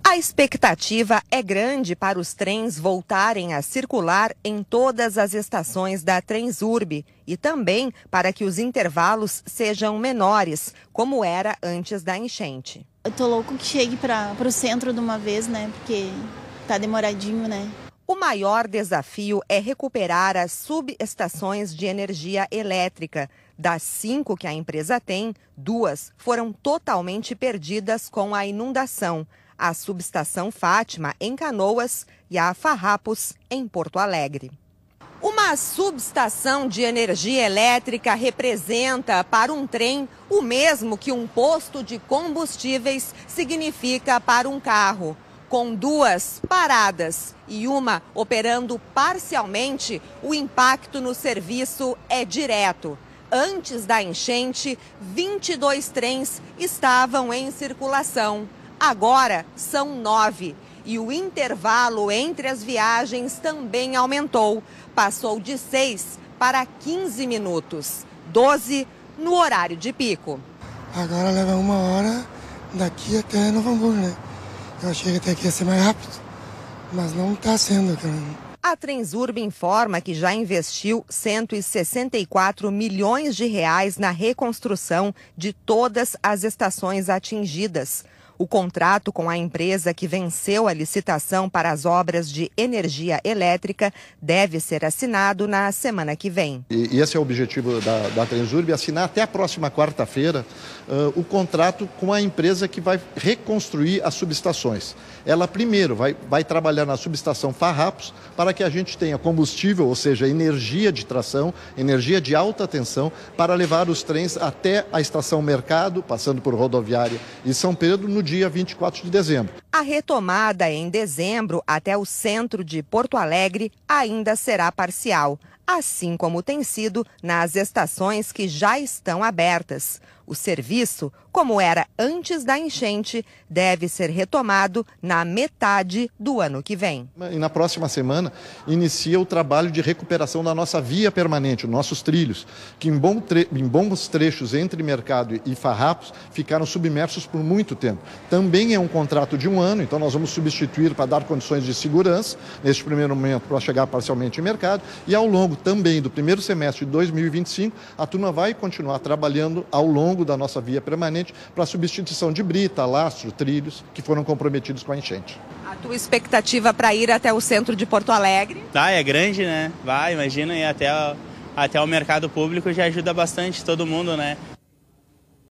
A expectativa é grande para os trens voltarem a circular em todas as estações da Transurb e também para que os intervalos sejam menores, como era antes da enchente. Eu tô louco que chegue para o centro de uma vez, né? Porque tá demoradinho, né? O maior desafio é recuperar as subestações de energia elétrica. Das 5 que a empresa tem, 2 foram totalmente perdidas com a inundação. A subestação Fátima, em Canoas, e a Farrapos, em Porto Alegre. Uma subestação de energia elétrica representa para um trem o mesmo que um posto de combustíveis significa para um carro. Com 2 paradas e uma operando parcialmente, o impacto no serviço é direto. Antes da enchente, 22 trens estavam em circulação. Agora são 9 e o intervalo entre as viagens também aumentou. Passou de 6 para 15 minutos, 12 no horário de pico. Agora leva 1 hora daqui até Novo Hamburgo, né? Eu achei que até aqui ia ser mais rápido, mas não está sendo. A Transurb informa que já investiu 164 milhões de reais na reconstrução de todas as estações atingidas. O contrato com a empresa que venceu a licitação para as obras de energia elétrica deve ser assinado na semana que vem. E esse é o objetivo da Transurb, assinar até a próxima quarta-feira o contrato com a empresa que vai reconstruir as subestações. Ela primeiro vai trabalhar na subestação Farrapos para que a gente tenha combustível, ou seja, energia de tração, energia de alta tensão, para levar os trens até a estação Mercado, passando por Rodoviária e São Pedro, no dia 24 de dezembro. A retomada em dezembro até o centro de Porto Alegre ainda será parcial, assim como tem sido nas estações que já estão abertas. O serviço, como era antes da enchente, deve ser retomado na metade do ano que vem. E na próxima semana inicia o trabalho de recuperação da nossa via permanente, os nossos trilhos, que em bons trechos entre Mercado e Farrapos ficaram submersos por muito tempo. Também é um contrato de 1 ano, então nós vamos substituir para dar condições de segurança, neste primeiro momento para chegar parcialmente em Mercado, e ao longo também do primeiro semestre de 2025, a turma vai continuar trabalhando ao longo da nossa via permanente para a substituição de brita, lastro, trilhos que foram comprometidos com a enchente. A tua expectativa para ir até o centro de Porto Alegre? É grande, né? Imagina ir até o mercado público já ajuda bastante todo mundo, né?